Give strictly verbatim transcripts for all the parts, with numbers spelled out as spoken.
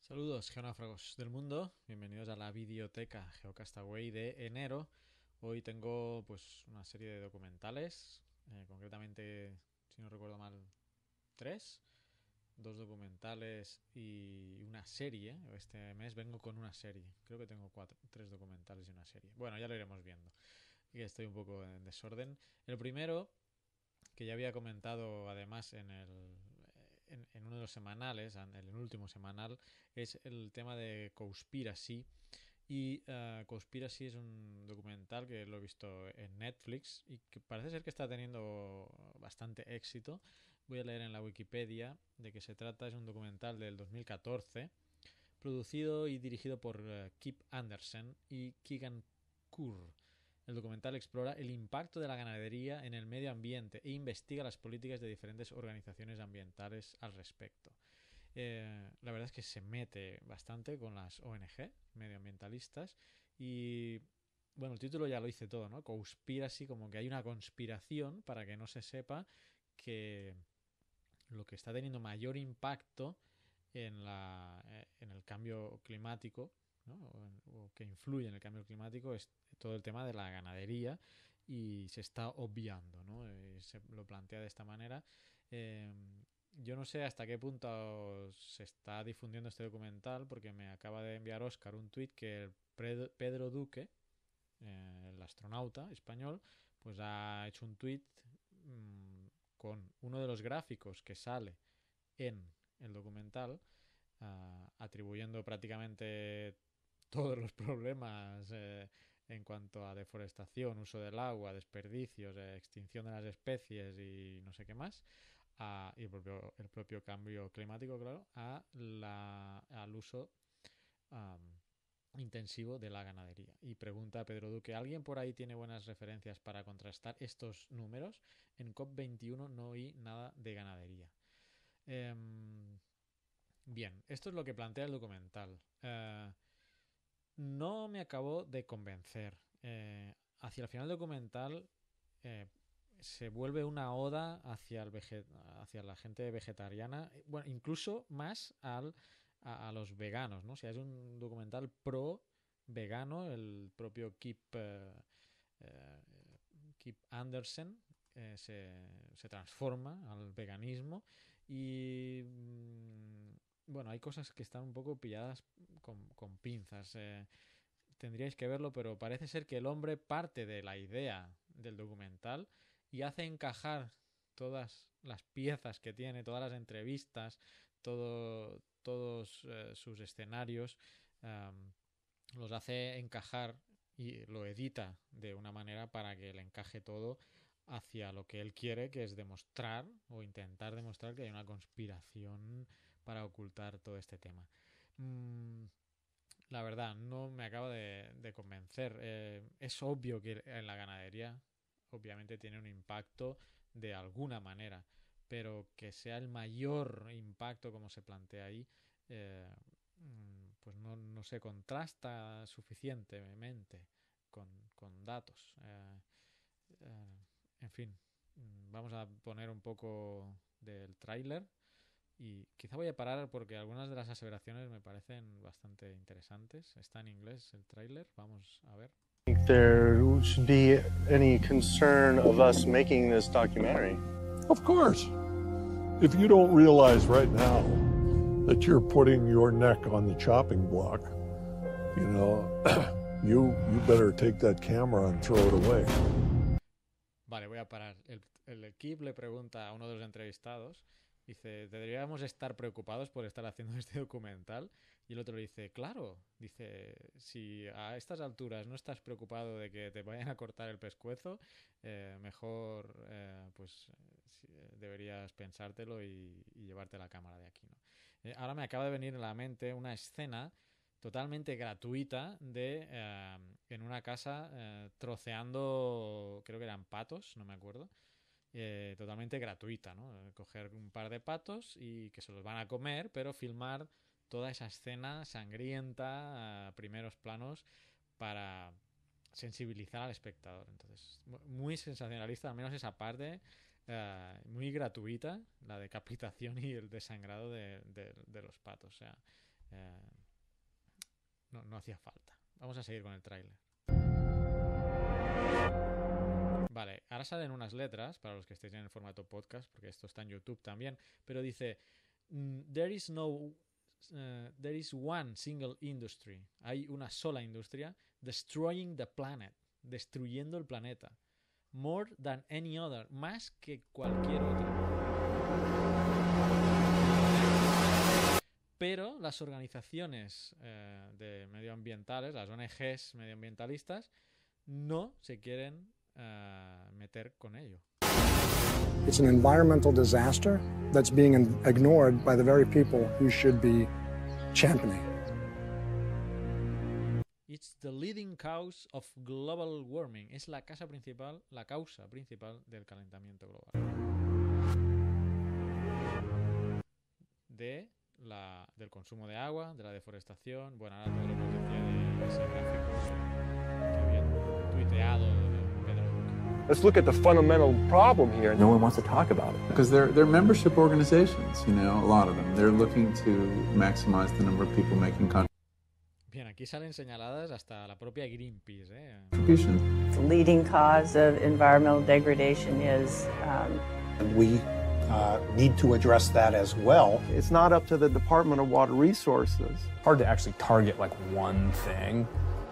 Saludos, geonáufragos del mundo. Bienvenidos a la videoteca Geocastaway de enero. Hoy tengo pues una serie de documentales, eh, concretamente, si no recuerdo mal, tres. Dos documentales y una serie. Este mes vengo con una serie. Creo que tengo cuatro, tres documentales y una serie. Bueno, ya lo iremos viendo. Y estoy un poco en desorden. El primero, que ya había comentado además en el en, en uno de los semanales, en el último semanal, es el tema de Cowspiracy. Y uh, Cowspiracy es un documental que lo he visto en Netflix y que parece ser que está teniendo bastante éxito. Voy a leer en la Wikipedia de qué se trata. Es un documental del dos mil catorce, producido y dirigido por uh, Kip Andersen y Keegan Kurr. El documental explora el impacto de la ganadería en el medio ambiente e investiga las políticas de diferentes organizaciones ambientales al respecto. Eh, la verdad es que se mete bastante con las O N G medioambientalistas y bueno, el título ya lo dice todo, ¿no? Conspiracy, como que hay una conspiración para que no se sepa que lo que está teniendo mayor impacto en, la, eh, en el cambio climático, ¿no? o, en, o que influye en el cambio climático es todo el tema de la ganadería y se está obviando, ¿no? Eh, se lo plantea de esta manera. Eh, yo no sé hasta qué punto se está difundiendo este documental porque me acaba de enviar Óscar un tuit que el Pedro Duque, eh, el astronauta español, pues ha hecho un tuit mmm, con uno de los gráficos que sale en el documental, uh, atribuyendo prácticamente todos los problemas eh, en cuanto a deforestación, uso del agua, desperdicios, eh, extinción de las especies y no sé qué más, a, y el propio, el propio cambio climático, claro, a la, al uso um, intensivo de la ganadería. Y pregunta a Pedro Duque, ¿alguien por ahí tiene buenas referencias para contrastar estos números? En COP veintiuno no oí nada de ganadería. Eh, bien, esto es lo que plantea el documental. Eh, no me acabó de convencer. Eh, hacia el final del documental eh, se vuelve una oda hacia, el veget hacia la gente vegetariana, bueno, incluso más al, a, a los veganos, ¿no? O sea, es un documental pro vegano. El propio Kip, eh, eh, Kip Andersen eh, se, se transforma al veganismo y mmm, bueno, hay cosas que están un poco pilladas con, con pinzas. Eh, tendríais que verlo, pero parece ser que el hombre parte de la idea del documental y hace encajar todas las piezas que tiene, todas las entrevistas, todo, todos eh, sus escenarios, um, los hace encajar y lo edita de una manera para que le encaje todo hacia lo que él quiere, que es demostrar o intentar demostrar que hay una conspiración para ocultar todo este tema. Mm, la verdad, no me acaba de, de convencer. Eh, es obvio que en la ganadería, obviamente, tiene un impacto de alguna manera, pero que sea el mayor impacto como se plantea ahí, eh, pues no, no se contrasta suficientemente con, con datos. Eh, eh, en fin, vamos a poner un poco del tráiler. Y quizá voy a parar porque algunas de las aseveraciones me parecen bastante interesantes. Está en inglés el tráiler, vamos a ver. Think there should be any concern of us making this documentary? Of course. If you don't realize right now that you're putting your neck on the chopping block, you know, you you better take that camera and throw it away. Vale, voy a parar. El, el equipo le pregunta a uno de los entrevistados, dice, ¿deberíamos estar preocupados por estar haciendo este documental? Y el otro le dice, claro, dice, si a estas alturas no estás preocupado de que te vayan a cortar el pescuezo, eh, mejor eh, pues si, eh, deberías pensártelo y, y llevarte la cámara de aquí, ¿no? Eh, ahora me acaba de venir a la mente una escena totalmente gratuita de eh, en una casa eh, troceando, creo que eran patos, no me acuerdo, eh, totalmente gratuita, ¿no? Coger un par de patos y que se los van a comer, pero filmar toda esa escena sangrienta, a primeros planos, para sensibilizar al espectador. Entonces, muy sensacionalista, al menos esa parte, eh, muy gratuita, la decapitación y el desangrado de, de, de los patos. O sea, eh, no, no hacía falta. Vamos a seguir con el tráiler. Vale, ahora salen unas letras para los que estéis en el formato podcast, porque esto está en YouTube también, pero dice there is no uh, there is one single industry. Hay una sola industria destroying the planet, destruyendo el planeta. More than any other, más que cualquier otro. Pero las organizaciones eh, de medioambientales, las O N Ges medioambientalistas, no se quieren uh, meter con ello. It's an environmental disaster that's being ignored by the very people who should be championing. It's the leading cause of global warming. Es la causa principal, la causa principal del calentamiento global. De la, del consumo de agua, de la deforestación. Bueno, ahora todo lo que os decía de ese gráfico que había tuiteado Pedro. Let's look at the fundamental problem here. No one wants to talk about it. Because they're, they're membership organizations, you know, a lot of them. They're looking to maximize the number of people making Bien, aquí salen señaladas hasta la propia Greenpeace, ¿eh? contributions. The leading cause of environmental degradation is um, And we uh, need to address that as well. It's not up to the Department of Water Resources. Hard to actually target like one thing.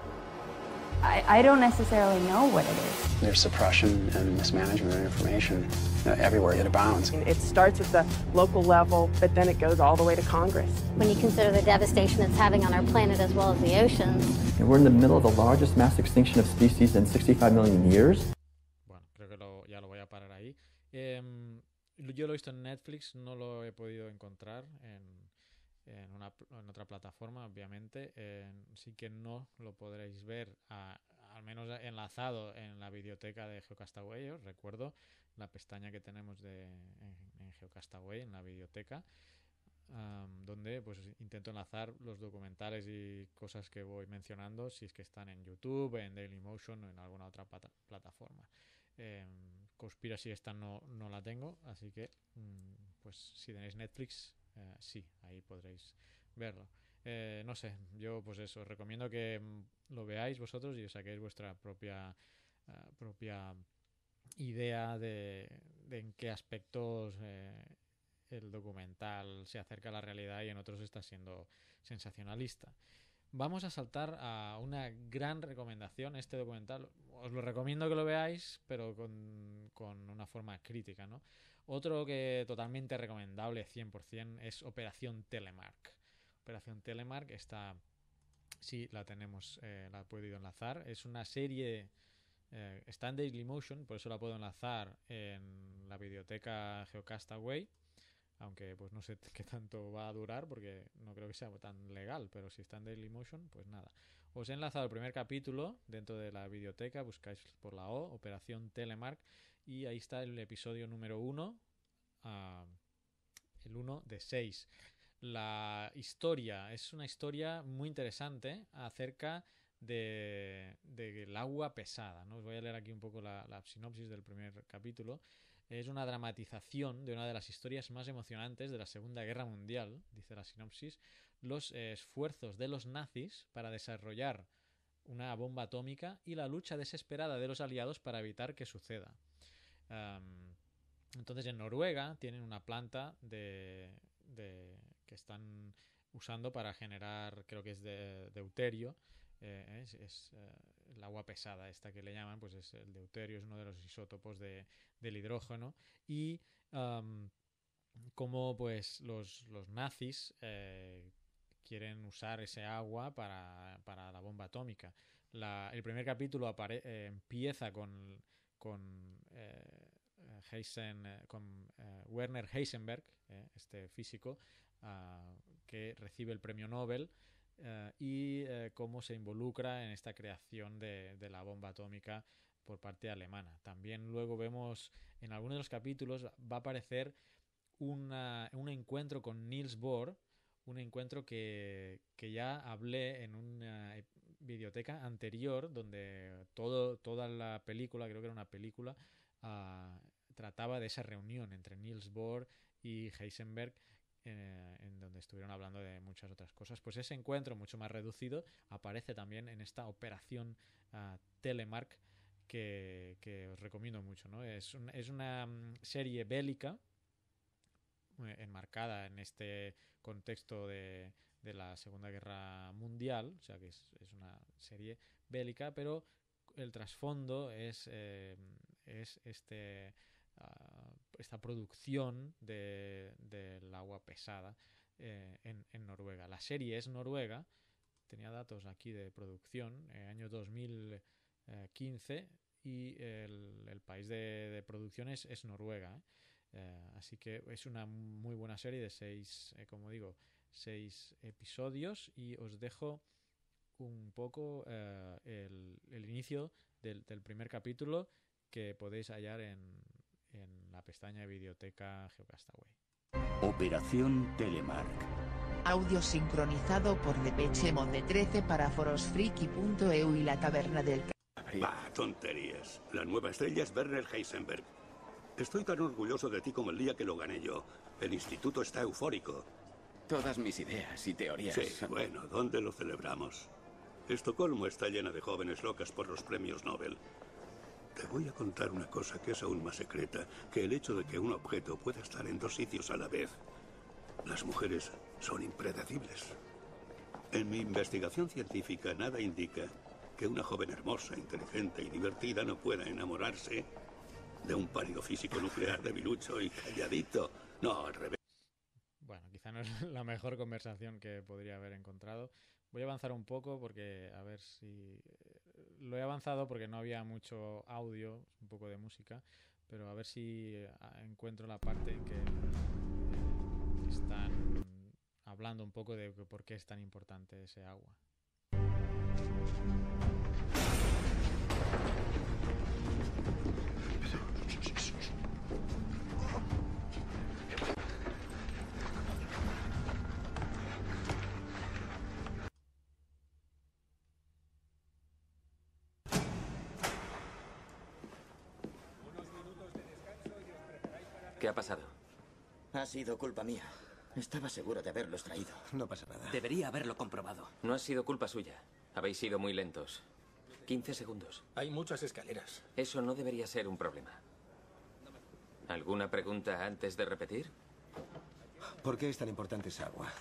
I, I don't necessarily know what it is. There's suppression and mismanagement of information uh, everywhere. It abounds. It starts at the local level, but then it goes all the way to Congress. When you consider the devastation it's having on our planet as well as the oceans. And we're in the middle of the largest mass extinction of species in sixty-five million years. Bueno, creo que lo, ya lo voy a parar ahí. Eh, yo lo he visto en Netflix, no lo he podido encontrar en, en, una, en otra plataforma, obviamente. Eh, sí que no lo podréis ver, a, al menos enlazado en la biblioteca de Geocastaway. Os recuerdo la pestaña que tenemos de, en, en Geocastaway, en la biblioteca, um, donde pues intento enlazar los documentales y cosas que voy mencionando, si es que están en YouTube, en Dailymotion o en alguna otra plata, plataforma. Eh, Conspiracy esta no, no la tengo, así que pues si tenéis Netflix, eh, sí, ahí podréis verlo. Eh, no sé, yo pues eso, os recomiendo que lo veáis vosotros y os saquéis vuestra propia uh, propia idea de, de en qué aspectos eh, el documental se acerca a la realidad y en otros está siendo sensacionalista. Vamos a saltar a una gran recomendación. Este documental os lo recomiendo que lo veáis, pero con, con una forma crítica, ¿no? Otro que totalmente recomendable cien por ciento es Operación Telemark. Operación Telemark está, sí, la tenemos, eh, la he podido enlazar. Es una serie, eh, está en Dailymotion, por eso la puedo enlazar en la biblioteca Geocastaway. Aunque pues no sé qué tanto va a durar porque no creo que sea tan legal, pero si está en Dailymotion, pues nada. Os he enlazado el primer capítulo dentro de la biblioteca, buscáis por la O, Operación Telemark, y ahí está el episodio número uno, uh, el uno de seis. La historia es una historia muy interesante acerca de, de el agua pesada, ¿no? Os voy a leer aquí un poco la, la sinopsis del primer capítulo. Es una dramatización de una de las historias más emocionantes de la Segunda Guerra Mundial, dice la sinopsis, los eh, esfuerzos de los nazis para desarrollar una bomba atómica y la lucha desesperada de los aliados para evitar que suceda. Um, entonces en Noruega tienen una planta de, de, que están usando para generar, creo que es de deuterio, eh, es, es eh, el agua pesada esta que le llaman, pues es el deuterio, es uno de los isótopos de, del hidrógeno, y um, como pues los, los nazis eh, quieren usar ese agua para, para la bomba atómica. La, el primer capítulo apare, eh, empieza con, con, eh, Heisen, eh, con eh, Werner Heisenberg, eh, este físico uh, que recibe el premio Nobel, Uh, y uh, cómo se involucra en esta creación de, de la bomba atómica por parte alemana. También luego vemos en algunos de los capítulos va a aparecer una, un encuentro con Niels Bohr, un encuentro que, que ya hablé en una videoteca anterior donde todo, toda la película, creo que era una película, uh, trataba de esa reunión entre Niels Bohr y Heisenberg, eh, en donde estuvieron hablando de muchas otras cosas. Pues ese encuentro, mucho más reducido, aparece también en esta operación uh, Telemark, que, que os recomiendo mucho, ¿no? Es, un, es una um, serie bélica eh, enmarcada en este contexto de, de la Segunda Guerra Mundial, o sea que es, es una serie bélica, pero el trasfondo es, eh, es este, uh, esta producción de, del agua pesada eh, en, en Noruega. La serie es noruega, tenía datos aquí de producción, eh, año dos mil quince, y el, el país de, de producción es, es Noruega, ¿eh? Eh, así que es una muy buena serie de seis, eh, como digo, seis episodios, y os dejo un poco eh, el, el inicio del, del primer capítulo, que podéis hallar en, en la pestaña de Videoteca Geocastaway. Operación Telemark. Audio sincronizado por Depeche Mode trece para forosfriki punto e u y la taberna del... Bah, tonterías. La nueva estrella es Werner Heisenberg. Estoy tan orgulloso de ti como el día que lo gané yo. El instituto está eufórico. Todas mis ideas y teorías. Sí, bueno, ¿dónde lo celebramos? Estocolmo está llena de jóvenes locas por los premios Nobel. Te voy a contar una cosa que es aún más secreta, que el hecho de que un objeto pueda estar en dos sitios a la vez. Las mujeres son impredecibles. En mi investigación científica nada indica que una joven hermosa, inteligente y divertida no pueda enamorarse de un pálido físico nuclear debilucho y calladito. No, al revés. Bueno, quizá no es la mejor conversación que podría haber encontrado. Voy a avanzar un poco porque, a ver si... Lo he avanzado porque no había mucho audio, un poco de música, pero a ver si encuentro la parte en que eh, están hablando un poco de por qué es tan importante ese agua. ¿Qué ha pasado? Ha sido culpa mía. Estaba seguro de haberlos traído. No pasa nada. Debería haberlo comprobado. No ha sido culpa suya. Habéis sido muy lentos. quince segundos. Hay muchas escaleras. Eso no debería ser un problema. ¿Alguna pregunta antes de repetir? ¿Por qué es tan importante esa agua?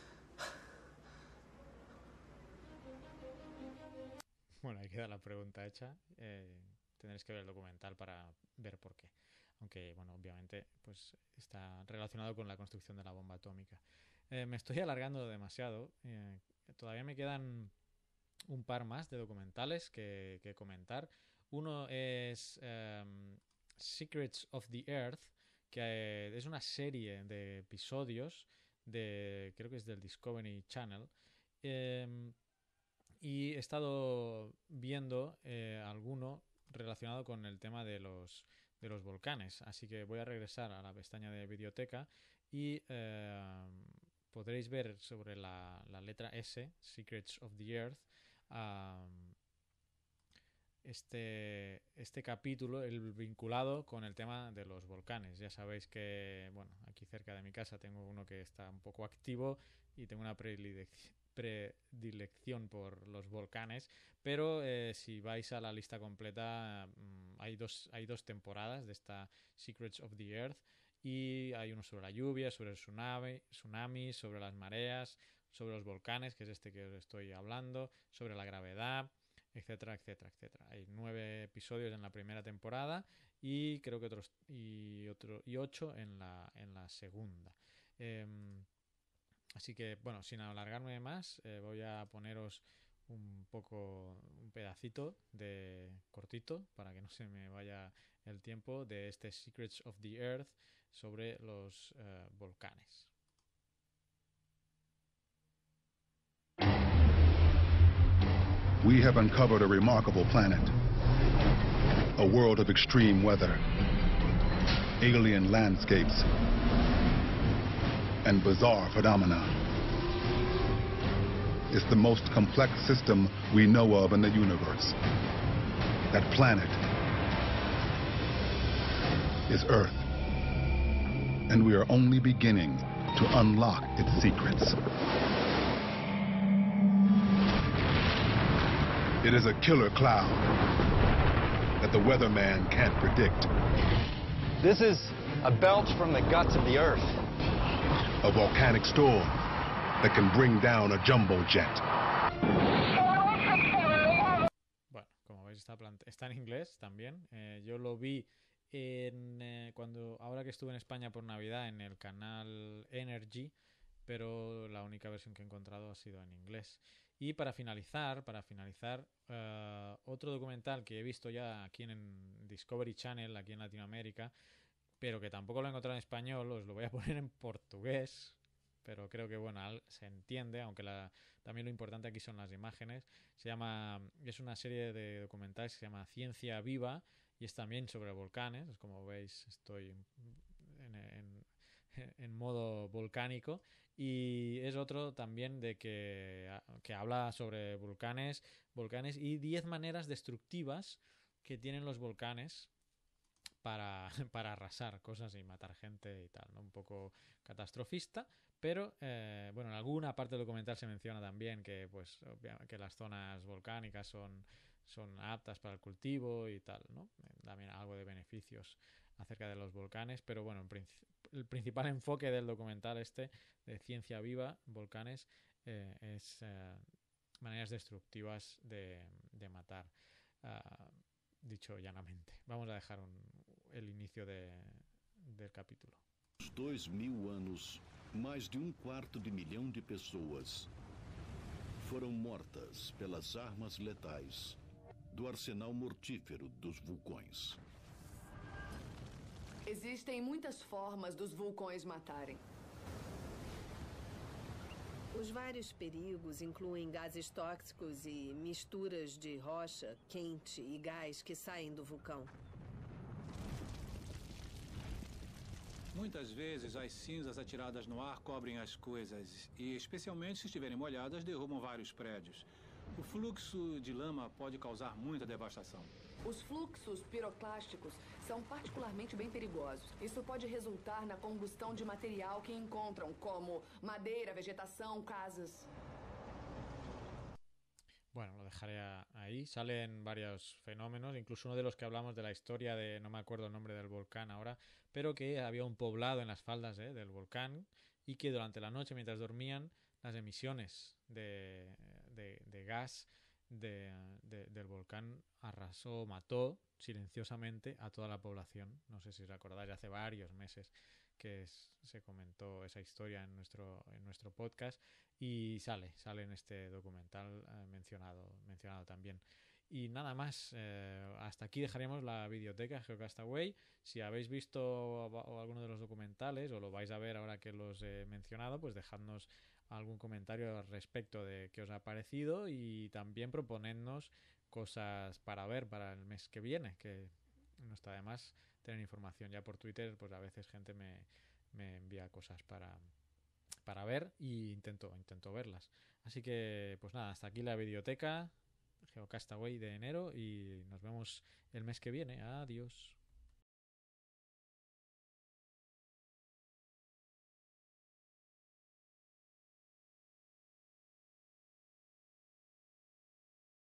Bueno, ahí queda la pregunta hecha. Eh, tendréis que ver el documental para ver por qué. Aunque, bueno, obviamente, pues está relacionado con la construcción de la bomba atómica. Eh, me estoy alargando demasiado. Eh, todavía me quedan un par más de documentales que, que comentar. Uno es um, Secrets of the Earth, que eh, es una serie de episodios de, creo que es del Discovery Channel. Eh, y he estado viendo eh, alguno relacionado con el tema de los de los volcanes, así que voy a regresar a la pestaña de Videoteca y eh, podréis ver sobre la, la letra S, Secrets of the Earth, um, este, este capítulo, el vinculado con el tema de los volcanes. Ya sabéis que, bueno, aquí cerca de mi casa tengo uno que está un poco activo y tengo una predilección predilección por los volcanes, pero eh, si vais a la lista completa mmm, hay dos hay dos temporadas de esta Secrets of the Earth, y hay uno sobre la lluvia, sobre el tsunami, tsunami, sobre las mareas, sobre los volcanes, que es este que os estoy hablando, sobre la gravedad, etcétera, etcétera, etcétera. Hay nueve episodios en la primera temporada y creo que otros y otro y ocho en la en la segunda. Eh, Así que, bueno, sin alargarme más, eh, voy a poneros un poco, un pedacito de cortito, para que no se me vaya el tiempo, de este Secrets of the Earth sobre los uh, volcanes. We have uncovered a remarkable planet, a world of extreme weather, alien landscapes, and bizarre phenomena. It's the most complex system we know of in the universe. That planet is Earth, and we are only beginning to unlock its secrets. It is a killer cloud that the weatherman can't predict. This is a belch from the guts of the earth. A volcanic storm that can bring down a jumbo jet. Bueno, como veis está, está en inglés también. Eh, yo lo vi en, eh, cuando ahora que estuve en España por Navidad en el canal Energy, pero la única versión que he encontrado ha sido en inglés. Y para finalizar, para finalizar, uh, otro documental que he visto ya aquí en Discovery Channel, aquí en Latinoamérica, pero que tampoco lo he encontrado en español, os lo voy a poner en portugués, pero creo que bueno, se entiende, aunque la, también lo importante aquí son las imágenes. Se llama, es una serie de documentales que se llama Ciencia Viva y es también sobre volcanes. Como veis, estoy en, en, en modo volcánico. Y es otro también de que, que habla sobre volcanes, volcanes y diez maneras destructivas que tienen los volcanes para, para arrasar cosas y matar gente y tal, ¿no? Un poco catastrofista, pero eh, bueno, en alguna parte del documental se menciona también que, pues, que las zonas volcánicas son, son aptas para el cultivo y tal, ¿no? También algo de beneficios acerca de los volcanes, pero bueno, en principio el principal enfoque del documental este de Ciencia Viva, volcanes, eh, es eh, maneras destructivas de, de matar, uh, dicho llanamente. Vamos a dejar un, el inicio de, del capítulo. Dois mil anos, mais de um quarto de milhão de pessoas foram mortas pelas armas letais do arsenal mortífero dos vulcões. Existem muitas formas dos vulcões matarem. Os vários perigos incluem gases tóxicos e misturas de rocha, quente e gás que saem do vulcão. Muitas vezes as cinzas atiradas no ar cobrem as coisas e, especialmente se estiverem molhadas, derrubam vários prédios. O fluxo de lama pode causar muita devastação. Os fluxos piroclásticos são particularmente bem perigosos. Isso pode resultar na combustão de material que encontram, como madeira, vegetação, casas. Bueno, lo dejaré ahí. Salen varios fenómenos, incluso uno de los que hablamos de la historia de, no me acuerdo el nombre del volcán ahora, pero que había un poblado en las faldas eh, del volcán y que durante la noche, mientras dormían, las emisiones de, de, de gas de, de, del volcán arrasó, mató silenciosamente a toda la población. No sé si os acordáis, hace varios meses que es, se comentó esa historia en nuestro, en nuestro podcast y sale, sale en este documental eh, mencionado, mencionado también. Y nada más, eh, hasta aquí dejaremos la videoteca GeoCastaway. Si habéis visto alguno de los documentales o lo vais a ver ahora que los he mencionado, pues dejadnos algún comentario al respecto de qué os ha parecido y también proponednos cosas para ver para el mes que viene, que no está de más tener información. Ya por Twitter, pues a veces gente me, me envía cosas para, para ver y intento, intento verlas. Así que, pues nada, hasta aquí la videoteca GeoCastaway de enero y nos vemos el mes que viene. Adiós.